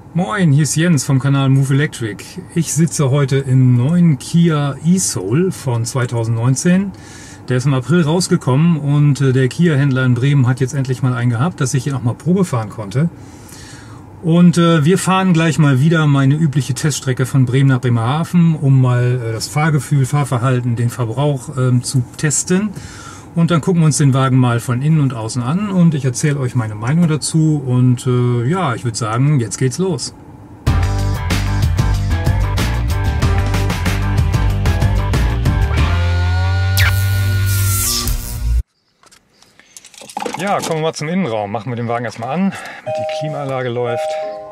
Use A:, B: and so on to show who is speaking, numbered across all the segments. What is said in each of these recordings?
A: Moin, hier ist Jens vom Kanal Move Electric. Ich sitze heute im neuen Kia e-Soul von 2019. Der ist im April rausgekommen und der Kia-Händler in Bremen hat jetzt endlich mal einen gehabt, dass ich hier auch mal Probe fahren konnte. Und wir fahren gleich mal wieder meine übliche Teststrecke von Bremen nach Bremerhaven, um mal das Fahrgefühl, Fahrverhalten, den Verbrauch zu testen. Und dann gucken wir uns den Wagen mal von innen und außen an und ich erzähle euch meine Meinung dazu und ja, ich würde sagen, jetzt geht's los. Ja, kommen wir mal zum Innenraum. Machen wir den Wagen erstmal an, damit die Klimaanlage läuft.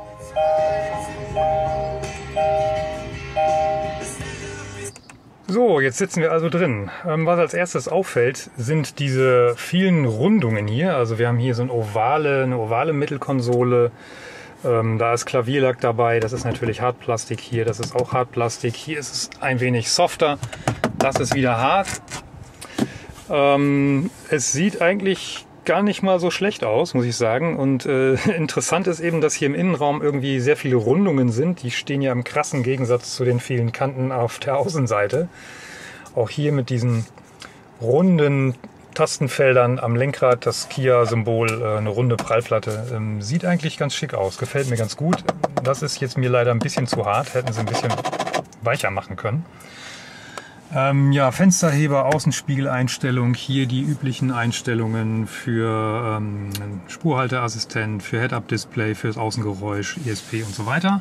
A: So, jetzt sitzen wir also drin. Was als erstes auffällt, sind diese vielen Rundungen hier. Also wir haben hier so eine ovale Mittelkonsole. Da ist Klavierlack dabei. Das ist natürlich Hartplastik hier. Das ist auch Hartplastik. Hier ist es ein wenig softer. Das ist wieder hart. Es sieht eigentlich gar nicht mal so schlecht aus, muss ich sagen. Und interessant ist eben, dass hier im Innenraum irgendwie sehr viele Rundungen sind. Die stehen ja im krassen Gegensatz zu den vielen Kanten auf der Außenseite. Auch hier mit diesen runden Tastenfeldern am Lenkrad, das Kia-Symbol, eine runde Prallplatte. Sieht eigentlich ganz schick aus, gefällt mir ganz gut. Das ist jetzt mir leider ein bisschen zu hart, hätten sie ein bisschen weicher machen können. Ja, Fensterheber, Außenspiegeleinstellung, hier die üblichen Einstellungen für Spurhalteassistent, für Head-Up-Display, fürs Außengeräusch, ESP und so weiter.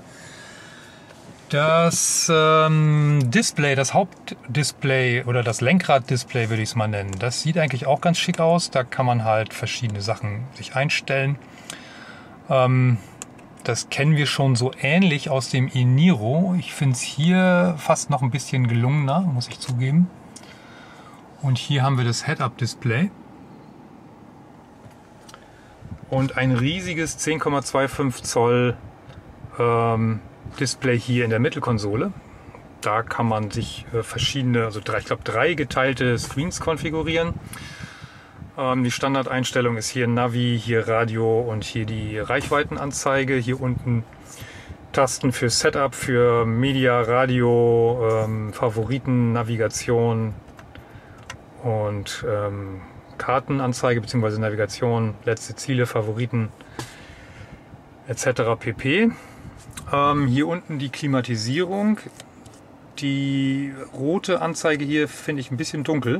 A: Das Display, das Hauptdisplay oder das Lenkraddisplay würde ich es mal nennen, das sieht eigentlich auch ganz schick aus. Da kann man halt verschiedene Sachen sich einstellen. Das kennen wir schon so ähnlich aus dem e-Niro. Ich finde es hier fast noch ein bisschen gelungener, muss ich zugeben. Und hier haben wir das Head-Up-Display. Und ein riesiges 10,25 Zoll Display hier in der Mittelkonsole. Da kann man sich verschiedene, also ich glaube 3 geteilte Screens konfigurieren. Die Standardeinstellung ist hier Navi, hier Radio und hier die Reichweitenanzeige. Hier unten Tasten für Setup, für Media, Radio, Favoriten, Navigation und Kartenanzeige bzw. Navigation, letzte Ziele, Favoriten etc. pp. Hier unten die Klimatisierung. Die rote Anzeige hier finde ich ein bisschen dunkel.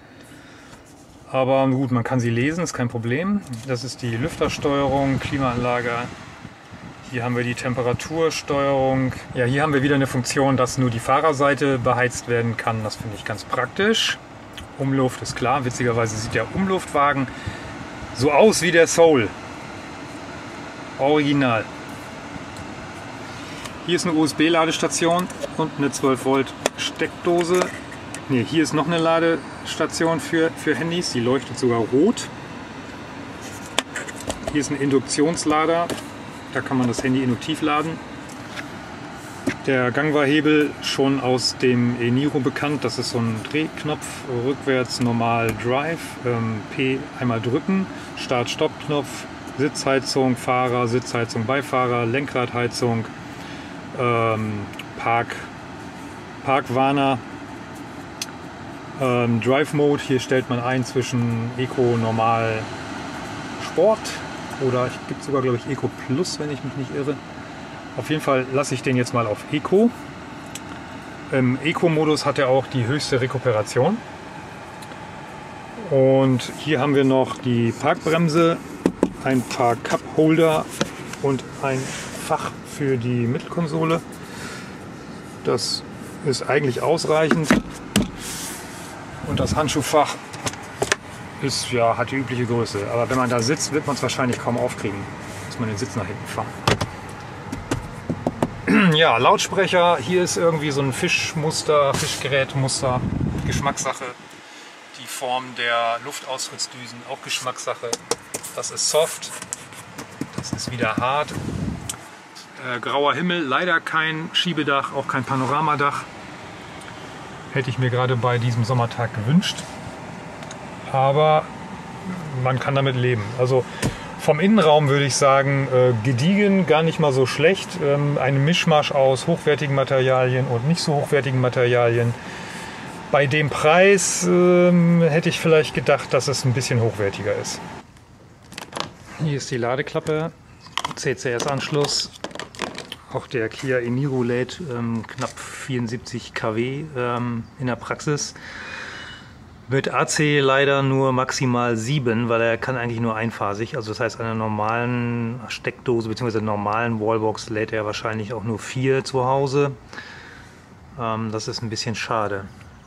A: Aber gut, man kann sie lesen, ist kein Problem. Das ist die Lüftersteuerung, Klimaanlage. Hier haben wir die Temperatursteuerung. Ja, hier haben wir wieder eine Funktion, dass nur die Fahrerseite beheizt werden kann. Das finde ich ganz praktisch. Umluft ist klar. Witzigerweise sieht der Umluftwagen so aus wie der Soul. Original. Hier ist eine USB-Ladestation und eine 12 Volt Steckdose. Ne, hier ist noch eine Ladestation für Handys, die leuchtet sogar rot. Hier ist ein Induktionslader, da kann man das Handy induktiv laden. Der Gangbarhebel schon aus dem e-Niro bekannt, das ist so ein Drehknopf, rückwärts normal Drive, P einmal drücken, Start-Stopp-Knopf, Sitzheizung, Fahrer, Sitzheizung, Beifahrer, Lenkradheizung, Parkwarner. Drive Mode, hier stellt man ein zwischen Eco, Normal, Sport oder es gibt sogar, glaube ich, Eco Plus, wenn ich mich nicht irre. Auf jeden Fall lasse ich den jetzt mal auf Eco. Im Eco-Modus hat er auch die höchste Rekuperation. Und hier haben wir noch die Parkbremse, ein paar Cup-Holder und ein Fach für die Mittelkonsole. Das ist eigentlich ausreichend. Und das Handschuhfach ist, ja, hat die übliche Größe. Aber wenn man da sitzt, wird man es wahrscheinlich kaum aufkriegen. Muss man den Sitz nach hinten fahren. Ja, Lautsprecher. Hier ist irgendwie so ein Fischgerätmuster. Geschmackssache. Die Form der Luftaustrittsdüsen, auch Geschmackssache. Das ist soft. Das ist wieder hart. Grauer Himmel. Leider kein Schiebedach, auch kein Panoramadach. Hätte ich mir gerade bei diesem Sommertag gewünscht. Aber man kann damit leben. Also Vom Innenraum würde ich sagen, gediegen, gar nicht mal so schlecht. Ein Mischmasch aus hochwertigen Materialien und nicht so hochwertigen Materialien. Bei dem Preis hätte ich vielleicht gedacht, dass es ein bisschen hochwertiger ist. Hier ist die Ladeklappe, CCS-Anschluss. Auch der Kia Eniro lädt knapp 74 kW in der Praxis. Mit AC leider nur maximal 7, weil er kann eigentlich nur einphasig. Also das heißt, an einer normalen Steckdose bzw. normalen Wallbox lädt er wahrscheinlich auch nur 4 zu Hause. Das ist ein bisschen schade.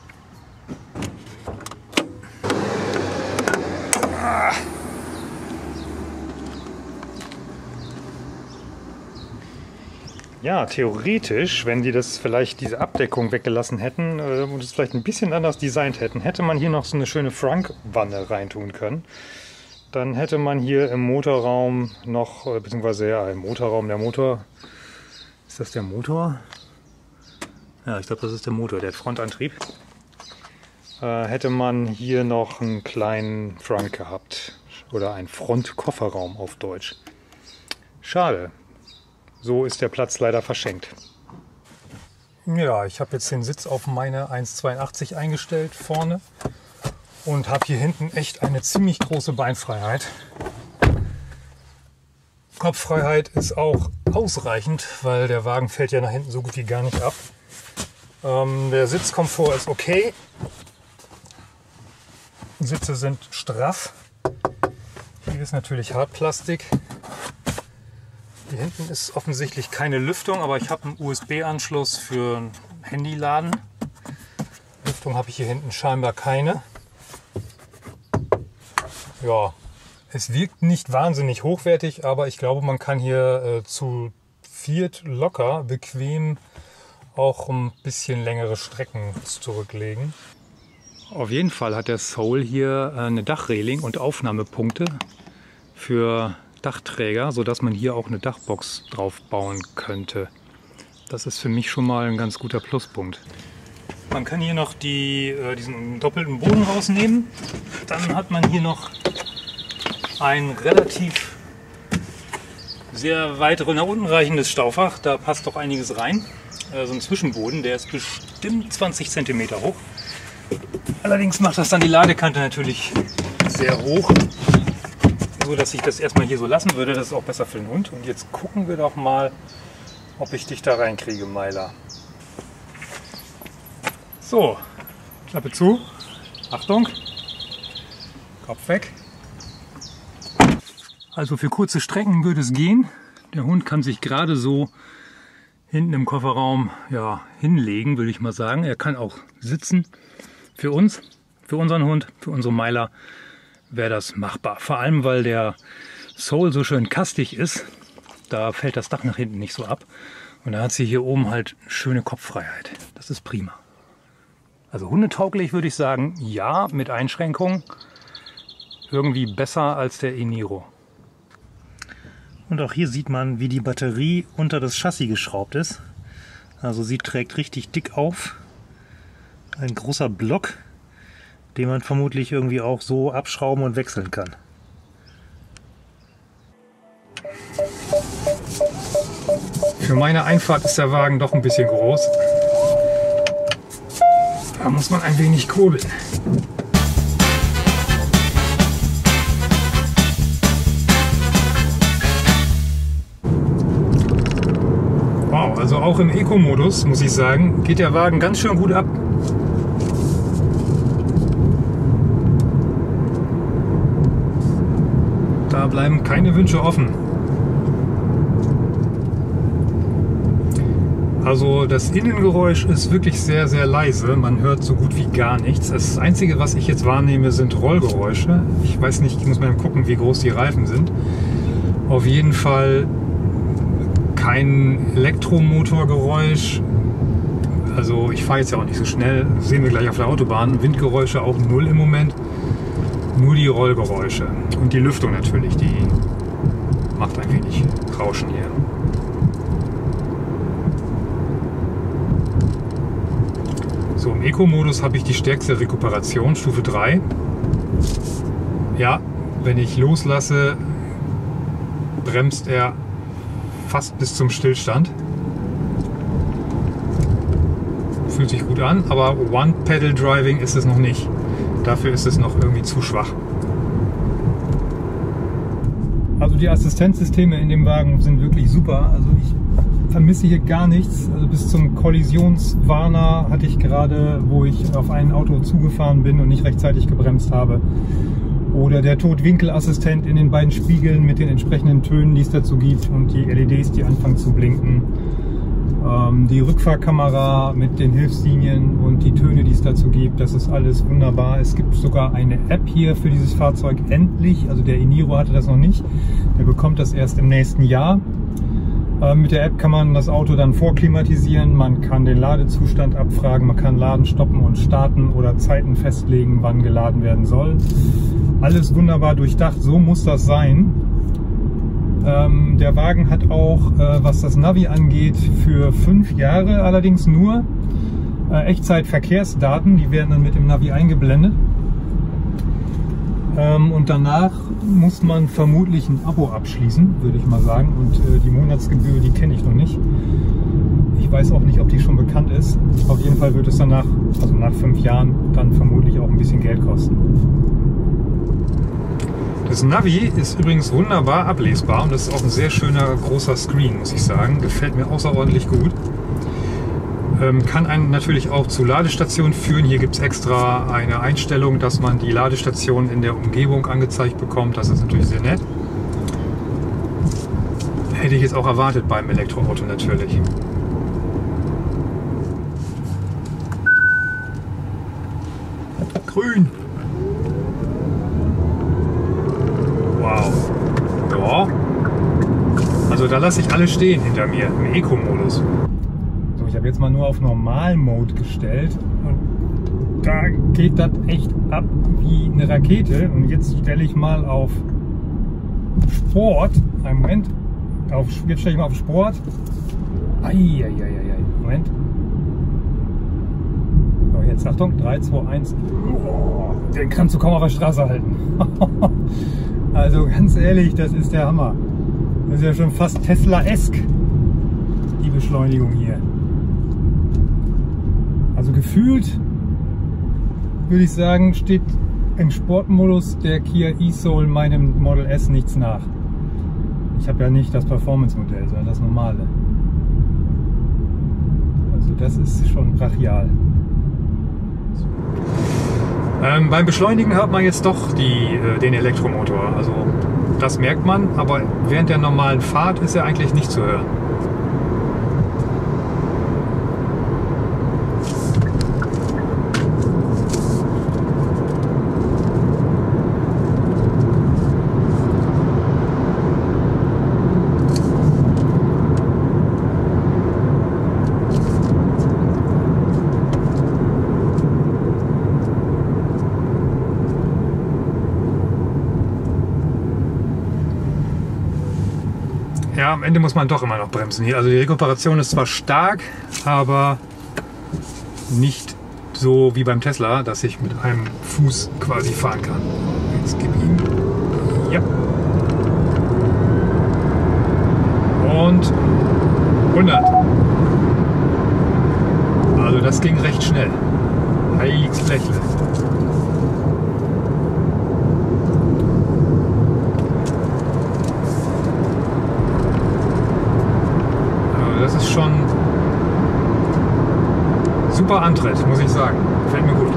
A: Ja, theoretisch, wenn die das vielleicht diese Abdeckung weggelassen hätten und es vielleicht ein bisschen anders designt hätten, hätte man hier noch so eine schöne Frank-Wanne reintun können. Dann hätte man hier im Motorraum noch, beziehungsweise ja, im Motorraum der Motor. Ist das der Motor? Ja, ich glaube, das ist der Motor, der Frontantrieb. Hätte man hier noch einen kleinen Frank gehabt. Oder einen Frontkofferraum auf Deutsch. Schade. So ist der Platz leider verschenkt. Ja, ich habe jetzt den Sitz auf meine 1,82 eingestellt vorne und habe hier hinten echt eine ziemlich große Beinfreiheit. Kopffreiheit ist auch ausreichend, weil der Wagen fällt ja nach hinten so gut wie gar nicht ab. Der Sitzkomfort ist okay. Die Sitze sind straff. Hier ist natürlich Hartplastik. Hier hinten ist offensichtlich keine Lüftung, aber ich habe einen USB-Anschluss für ein Handyladen. Lüftung habe ich hier hinten scheinbar keine. Ja, es wirkt nicht wahnsinnig hochwertig, aber ich glaube, man kann hier zu viert locker, bequem auch ein bisschen längere Strecken zurücklegen. Auf jeden Fall hat der Soul hier eine Dachreling und Aufnahmepunkte für Dachträger, sodass man hier auch eine Dachbox drauf bauen könnte. Das ist für mich schon mal ein ganz guter Pluspunkt. Man kann hier noch diesen doppelten Boden rausnehmen. Dann hat man hier noch ein relativ sehr weit nach unten reichendes Staufach. Da passt doch einiges rein. So ein Zwischenboden, der ist bestimmt 20 cm hoch. Allerdings macht das dann die Ladekante natürlich sehr hoch, so dass ich das erstmal hier so lassen würde. Das ist auch besser für den Hund. Und jetzt gucken wir doch mal, ob ich dich da reinkriege, Meiler. So, Klappe zu. Achtung, Kopf weg. Also für kurze Strecken würde es gehen. Der Hund kann sich gerade so hinten im Kofferraum hinlegen, würde ich mal sagen. Er kann auch sitzen. Für uns, für unseren Hund, für unsere Meiler wäre das machbar. Vor allem, weil der Soul so schön kastig ist. Da fällt das Dach nach hinten nicht so ab. Und da hat sie hier oben halt schöne Kopffreiheit. Das ist prima. Also hundetauglich würde ich sagen, ja, mit Einschränkungen. Irgendwie besser als der Eniro. Und auch hier sieht man, wie die Batterie unter das Chassis geschraubt ist. Also sie trägt richtig dick auf. Ein großer Block, den man vermutlich irgendwie auch so abschrauben und wechseln kann. Für meine Einfahrt ist der Wagen doch ein bisschen groß. Da muss man ein wenig kurbeln. Wow, also auch im Eco-Modus, muss ich sagen, geht der Wagen ganz schön gut ab. Da bleiben keine Wünsche offen. Also das Innengeräusch ist wirklich sehr, sehr leise. Man hört so gut wie gar nichts. Das Einzige, was ich jetzt wahrnehme, sind Rollgeräusche. Ich weiß nicht, ich muss mal gucken, wie groß die Reifen sind. Auf jeden Fall kein Elektromotorgeräusch. Also ich fahre jetzt ja auch nicht so schnell. Das sehen wir gleich auf der Autobahn. Windgeräusche auch null im Moment. Nur die Rollgeräusche. Und die Lüftung natürlich, die macht ein wenig Rauschen hier. So, im Eco-Modus habe ich die stärkste Rekuperation, Stufe 3. Ja, wenn ich loslasse, bremst er fast bis zum Stillstand. Fühlt sich gut an, aber One-Pedal-Driving ist es noch nicht. Dafür ist es noch irgendwie zu schwach. Also die Assistenzsysteme in dem Wagen sind wirklich super. Also ich vermisse hier gar nichts. Also bis zum Kollisionswarner hatte ich gerade, wo ich auf ein Auto zugefahren bin und nicht rechtzeitig gebremst habe. Oder der Totwinkelassistent in den beiden Spiegeln mit den entsprechenden Tönen, die es dazu gibt, und die LEDs, die anfangen zu blinken. Die Rückfahrkamera mit den Hilfslinien und die Töne, die es dazu gibt, das ist alles wunderbar. Es gibt sogar eine App hier für dieses Fahrzeug, endlich. Also der Eniro hatte das noch nicht. Der bekommt das erst im nächsten Jahr. Mit der App kann man das Auto dann vorklimatisieren, man kann den Ladezustand abfragen, man kann Laden stoppen und starten oder Zeiten festlegen, wann geladen werden soll. Alles wunderbar durchdacht, so muss das sein. Der Wagen hat auch, was das Navi angeht, für 5 Jahre allerdings nur Echtzeitverkehrsdaten, die werden dann mit dem Navi eingeblendet. Und danach muss man vermutlich ein Abo abschließen, würde ich mal sagen. Und die Monatsgebühr, die kenne ich noch nicht. Ich weiß auch nicht, ob die schon bekannt ist. Auf jeden Fall wird es danach, also nach 5 Jahren, dann vermutlich auch ein bisschen Geld kosten. Das Navi ist übrigens wunderbar ablesbar und das ist auch ein sehr schöner großer Screen, muss ich sagen. Gefällt mir außerordentlich gut. Kann einen natürlich auch zu Ladestationen führen. Hier gibt es extra eine Einstellung, dass man die Ladestation in der Umgebung angezeigt bekommt. Das ist natürlich sehr nett. Hätte ich jetzt auch erwartet beim Elektroauto natürlich. Grün! Wow! Ja. Also da lasse ich alle stehen hinter mir im Eco-Modus. Ich habe jetzt mal nur auf Normal-Mode gestellt und da geht das echt ab wie eine Rakete. Und jetzt stelle ich mal auf Sport. Einen Moment. Jetzt stelle ich mal auf Sport. Eieieiei. Moment. So, jetzt Achtung. 3, 2, 1. Den kannst du kaum auf der Straße halten. Also ganz ehrlich, das ist der Hammer. Das ist ja schon fast Tesla-esk, die Beschleunigung hier. Also gefühlt, würde ich sagen, steht im Sportmodus der Kia e-Soul meinem Model S nichts nach. Ich habe ja nicht das Performance-Modell, sondern das normale. Also das ist schon brachial. Beim Beschleunigen hört man jetzt doch den Elektromotor. Also das merkt man, aber während der normalen Fahrt ist er eigentlich nicht zu hören. Ja, am Ende muss man doch immer noch bremsen hier. Also die Rekuperation ist zwar stark, aber nicht so wie beim Tesla, dass ich mit einem Fuß quasi fahren kann. Jetzt gib ihm. Ja. Und 100. Also das ging recht schnell. Heiliges Blechle. Das ist schon super Antritt, muss ich sagen. Gefällt mir gut.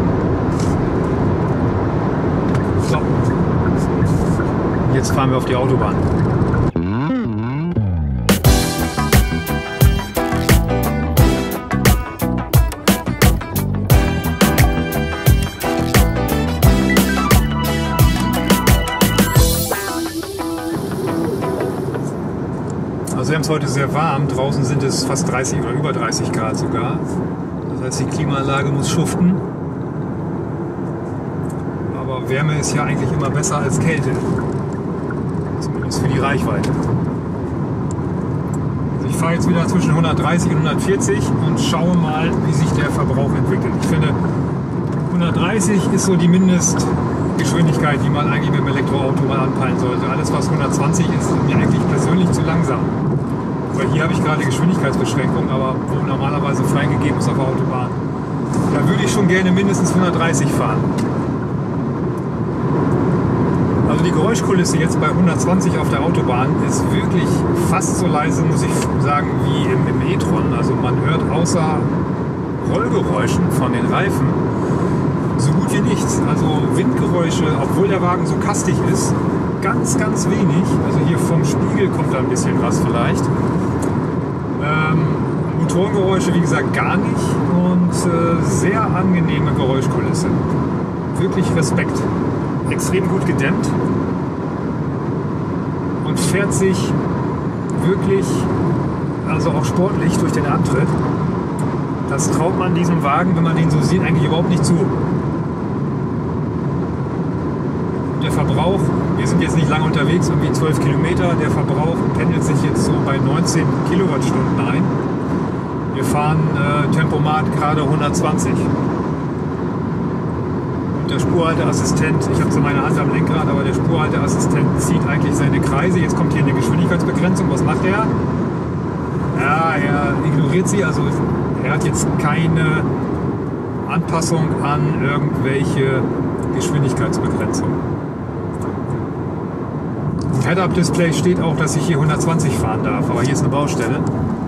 A: So. Jetzt fahren wir auf die Autobahn. Also wir haben es heute sehr warm, draußen sind es fast 30 oder über 30 Grad sogar. Das heißt, die Klimaanlage muss schuften. Aber Wärme ist ja eigentlich immer besser als Kälte. Zumindest für die Reichweite. Also ich fahre jetzt wieder zwischen 130 und 140 und schaue mal, wie sich der Verbrauch entwickelt. Ich finde, 130 ist so die Geschwindigkeit, die man eigentlich mit dem Elektroauto mal anpeilen sollte. Alles was 120 ist mir eigentlich persönlich zu langsam. Weil hier habe ich gerade Geschwindigkeitsbeschränkung, aber wo normalerweise freigegeben ist auf der Autobahn. Da würde ich schon gerne mindestens 130 fahren. Also die Geräuschkulisse jetzt bei 120 auf der Autobahn ist wirklich fast so leise, muss ich sagen, wie im e-tron. Also man hört außer Rollgeräuschen von den Reifen so gut wie nichts. Also Windgeräusche, obwohl der Wagen so kastig ist, ganz, ganz wenig. Also hier vom Spiegel kommt da ein bisschen was vielleicht. Motorengeräusche, wie gesagt, gar nicht. Und sehr angenehme Geräuschkulisse. Wirklich Respekt. Extrem gut gedämmt. Und fährt sich wirklich, also auch sportlich durch den Antritt. Das traut man diesem Wagen, wenn man den so sieht, eigentlich überhaupt nicht zu. Der Verbrauch, wir sind jetzt nicht lange unterwegs, irgendwie 12 Kilometer, der Verbrauch pendelt sich jetzt so bei 19 Kilowattstunden ein. Wir fahren Tempomat gerade 120. Und der Spurhalteassistent, ich habe so meine Hand am Lenkrad, aber der Spurhalteassistent zieht eigentlich seine Kreise. Jetzt kommt hier eine Geschwindigkeitsbegrenzung. Was macht er? Ja, er ignoriert sie, also er hat jetzt keine Anpassung an irgendwelche Geschwindigkeitsbegrenzungen. Im Head-Up-Display steht auch, dass ich hier 120 fahren darf, aber hier ist eine Baustelle.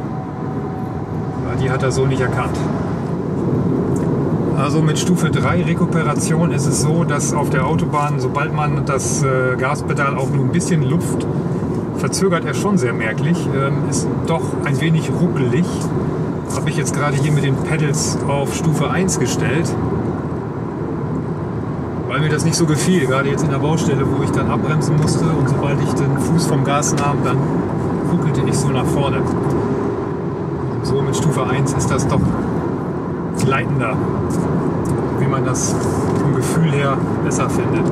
A: Die hat er so nicht erkannt. Also mit Stufe 3 Rekuperation ist es so, dass auf der Autobahn, sobald man das Gaspedal auch nur ein bisschen luft, verzögert er schon sehr merklich, ist doch ein wenig ruckelig. Habe ich jetzt gerade hier mit den Pedals auf Stufe 1 gestellt, weil mir das nicht so gefiel, gerade jetzt in der Baustelle, wo ich dann abbremsen musste und sobald ich den Fuß vom Gas nahm, dann ruckelte ich so nach vorne. So mit Stufe 1 ist das doch gleitender, wie man das vom Gefühl her besser findet.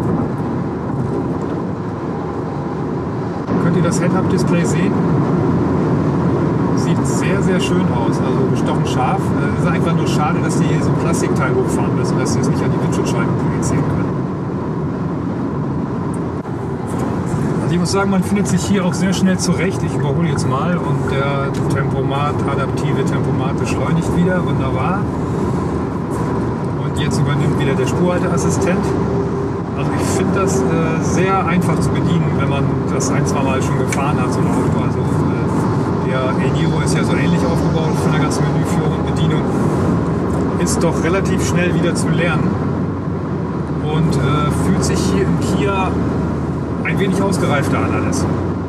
A: Könnt ihr das Head-Up-Display sehen? Sieht sehr, sehr schön aus, also gestochen scharf. Es ist einfach nur schade, dass die hier so ein Plastikteil hochfahren müssen, dass sie es nicht an die Windschutzscheiben projizieren können. Also ich muss sagen, man findet sich hier auch sehr schnell zurecht. Ich überhole jetzt mal und der Tempomat, adaptive Tempomat beschleunigt wieder, wunderbar. Und jetzt übernimmt wieder der Spurhalteassistent. Also ich finde das sehr einfach zu bedienen, wenn man das ein, zwei Mal schon gefahren hat, so ein Auto. Also der e-Niro ist ja so ähnlich aufgebaut von der ganzen Menüführung und Bedienung. Ist doch relativ schnell wieder zu lernen und fühlt sich hier im Kia ein wenig ausgereifter an alles.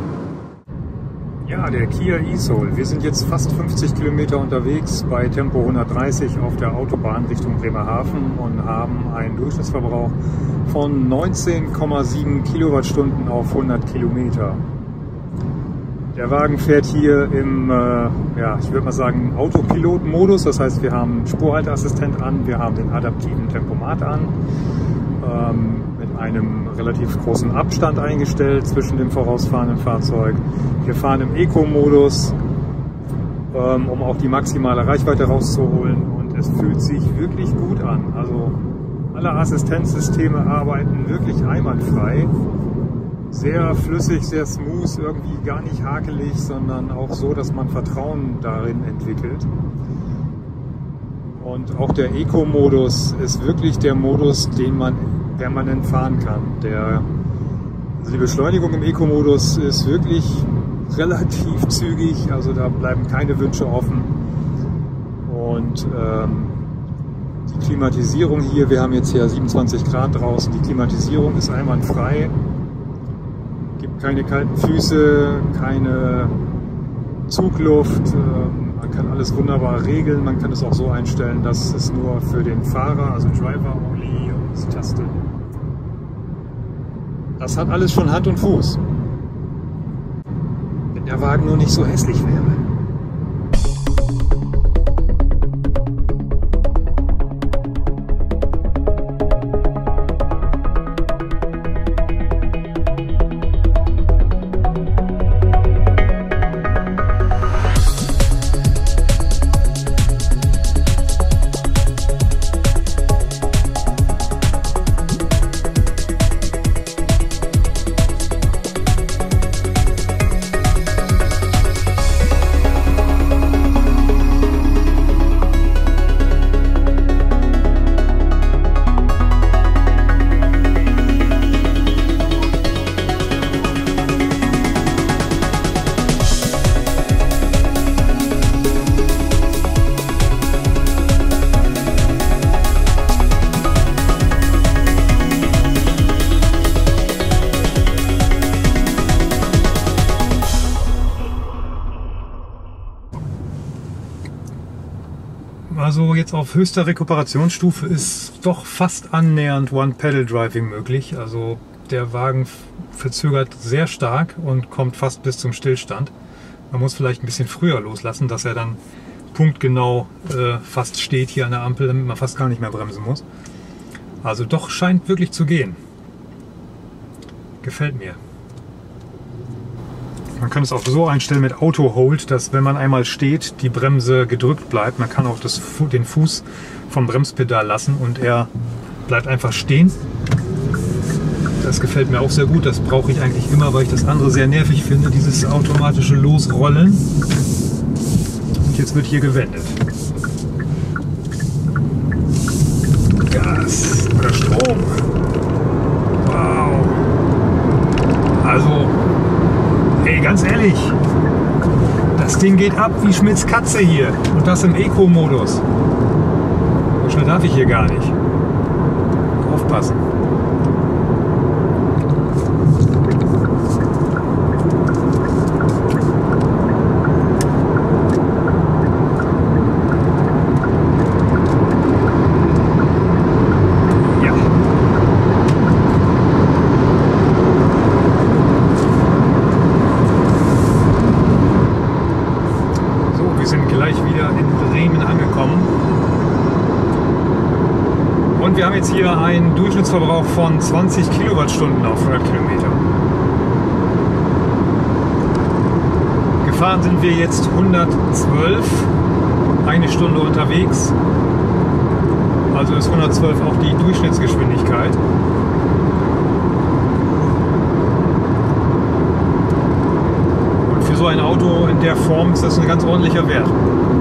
A: Ja, der Kia e-Soul. Wir sind jetzt fast 50 Kilometer unterwegs bei Tempo 130 auf der Autobahn Richtung Bremerhaven und haben einen Durchschnittsverbrauch von 19,7 Kilowattstunden auf 100 Kilometer. Der Wagen fährt hier im, ich würde mal sagen, Autopilot-Modus. Das heißt, wir haben einen Spurhalteassistent an, wir haben den adaptiven Tempomat an, mit einem relativ großen Abstand eingestellt zwischen dem vorausfahrenden Fahrzeug. Wir fahren im Eco-Modus, um auch die maximale Reichweite rauszuholen, und es fühlt sich wirklich gut an. Also alle Assistenzsysteme arbeiten wirklich einwandfrei. Sehr flüssig, sehr smooth, irgendwie gar nicht hakelig, sondern auch so, dass man Vertrauen darin entwickelt. Und auch der Eco-Modus ist wirklich der Modus, den man permanent fahren kann. Also die Beschleunigung im Eco-Modus ist wirklich relativ zügig, also da bleiben keine Wünsche offen. Und die Klimatisierung hier, wir haben jetzt hier 27 Grad draußen, die Klimatisierung ist einwandfrei. Gibt keine kalten Füße, keine Zugluft, man kann alles wunderbar regeln, man kann es auch so einstellen, dass es nur für den Fahrer, also Driver Only und Taste. Das hat alles schon Hand und Fuß. Wenn der Wagen nur nicht so hässlich wäre. also jetzt auf höchster Rekuperationsstufe ist doch fast annähernd One-Pedal-Driving möglich. Also der Wagen verzögert sehr stark und kommt fast bis zum Stillstand. Man muss vielleicht ein bisschen früher loslassen, dass er dann punktgenau fast steht hier an der Ampel, damit man fast gar nicht mehr bremsen muss. Also doch scheint wirklich zu gehen. Gefällt mir. Man kann es auch so einstellen mit Auto Hold, dass wenn man einmal steht, die Bremse gedrückt bleibt. Man kann auch den Fuß vom Bremspedal lassen und er bleibt einfach stehen. Das gefällt mir auch sehr gut. Das brauche ich eigentlich immer, weil ich das andere sehr nervig finde, dieses automatische Losrollen. Und jetzt wird hier gewendet. Gas oder Strom. Wow. Also, hey, ganz ehrlich, das Ding geht ab wie Schmitz Katze hier. Und das im Eco-Modus. So schnell darf ich hier gar nicht. Aufpassen. Wir haben jetzt hier einen Durchschnittsverbrauch von 20 Kilowattstunden auf 100 Kilometer. Gefahren sind wir jetzt 112, eine Stunde unterwegs. Also ist 112 auch die Durchschnittsgeschwindigkeit. Und für so ein Auto in der Form ist das ein ganz ordentlicher Wert.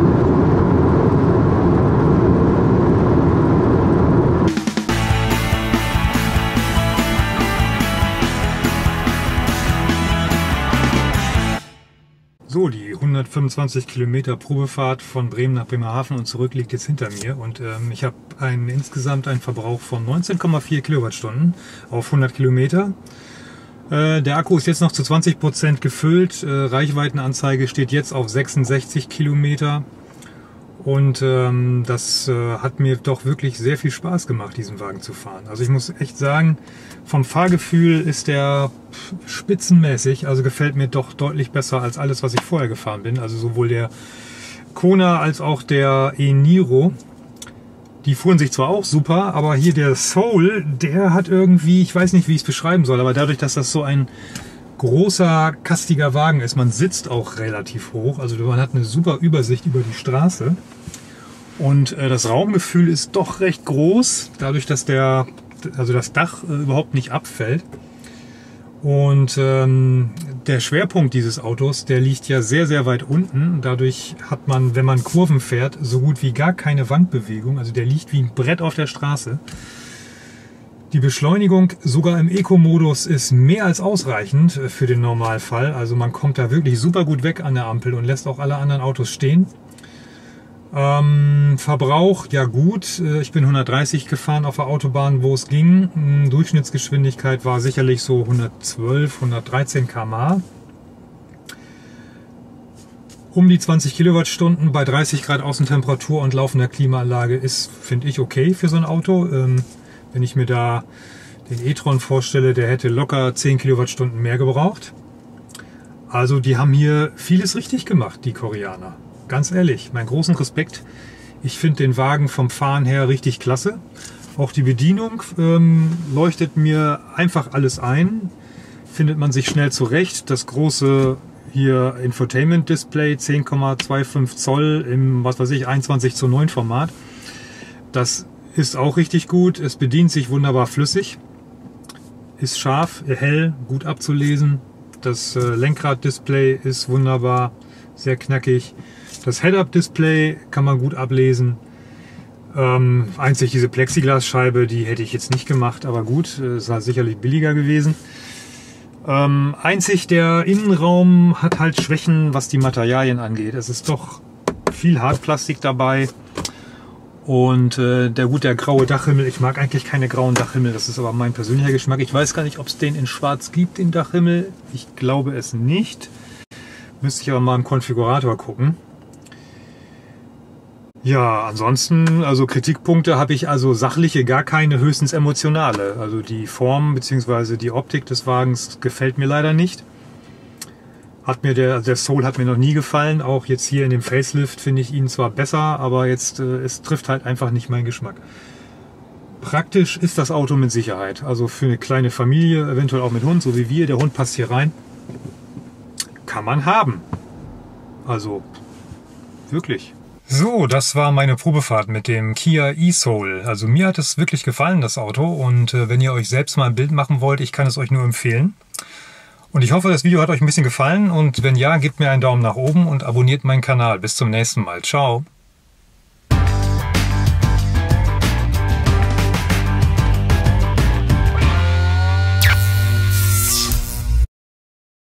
A: So, die 125 Kilometer Probefahrt von Bremen nach Bremerhaven und zurück liegt jetzt hinter mir und ich habe insgesamt einen Verbrauch von 19,4 Kilowattstunden auf 100 Kilometer. Der Akku ist jetzt noch zu 20% gefüllt, Reichweitenanzeige steht jetzt auf 66 Kilometer und das hat mir doch wirklich sehr viel Spaß gemacht, diesen Wagen zu fahren. Also ich muss echt sagen, vom Fahrgefühl ist der spitzenmäßig, also gefällt mir doch deutlich besser als alles, was ich vorher gefahren bin. Also sowohl der Kona als auch der e-Niro. Die fuhren sich zwar auch super, aber hier der Soul, der hat irgendwie, ich weiß nicht, wie ich es beschreiben soll, aber dadurch, dass das so ein großer, kastiger Wagen ist, man sitzt auch relativ hoch, also man hat eine super Übersicht über die Straße. Und das Raumgefühl ist doch recht groß, dadurch, dass das Dach überhaupt nicht abfällt. Und der Schwerpunkt dieses Autos, der liegt ja sehr, sehr weit unten. Dadurch hat man, wenn man Kurven fährt, so gut wie gar keine Wandbewegung. Also der liegt wie ein Brett auf der Straße. Die Beschleunigung sogar im Eco-Modus ist mehr als ausreichend für den Normalfall. Also man kommt da wirklich super gut weg an der Ampel und lässt auch alle anderen Autos stehen. Verbrauch, ja gut, ich bin 130 gefahren auf der Autobahn, wo es ging. Durchschnittsgeschwindigkeit war sicherlich so 112, 113 km/h. Um die 20 Kilowattstunden bei 30 Grad Außentemperatur und laufender Klimaanlage ist, finde ich, okay für so ein Auto. Wenn ich mir da den e-tron vorstelle, der hätte locker 10 Kilowattstunden mehr gebraucht. Also die haben hier vieles richtig gemacht, die Koreaner. Ganz ehrlich, meinen großen Respekt. Ich finde den Wagen vom Fahren her richtig klasse. Auch die Bedienung leuchtet mir einfach alles ein. Findet man sich schnell zurecht. Das große hier Infotainment Display 10,25 Zoll im, was weiß ich, 21:9 Format. Das ist auch richtig gut. Es bedient sich wunderbar flüssig. Ist scharf, hell, gut abzulesen. Das Lenkrad-Display ist wunderbar, sehr knackig. Das Head-Up-Display kann man gut ablesen. Einzig diese Plexiglasscheibe, die hätte ich jetzt nicht gemacht, aber gut, ist halt sicherlich billiger gewesen. Einzig der Innenraum hat halt Schwächen, was die Materialien angeht. Es ist doch viel Hartplastik dabei. Und der graue Dachhimmel, ich mag eigentlich keine grauen Dachhimmel, das ist aber mein persönlicher Geschmack. Ich weiß gar nicht, ob es den in schwarz gibt, den Dachhimmel. Ich glaube es nicht. Müsste ich aber mal im Konfigurator gucken. Ja, ansonsten, also Kritikpunkte habe ich also sachliche gar keine, höchstens emotionale. Also die Form bzw. die Optik des Wagens gefällt mir leider nicht. Der Soul hat mir noch nie gefallen. Auch jetzt hier in dem Facelift finde ich ihn zwar besser, aber jetzt es trifft halt einfach nicht meinen Geschmack. Praktisch ist das Auto mit Sicherheit. Also für eine kleine Familie, eventuell auch mit Hund, so wie wir. Der Hund passt hier rein. Kann man haben. Also wirklich. So, das war meine Probefahrt mit dem Kia e-Soul. Also mir hat es wirklich gefallen, das Auto. Und wenn ihr euch selbst mal ein Bild machen wollt, ich kann es euch nur empfehlen. Und ich hoffe, das Video hat euch ein bisschen gefallen. Und wenn ja, gebt mir einen Daumen nach oben und abonniert meinen Kanal. Bis zum nächsten Mal. Ciao.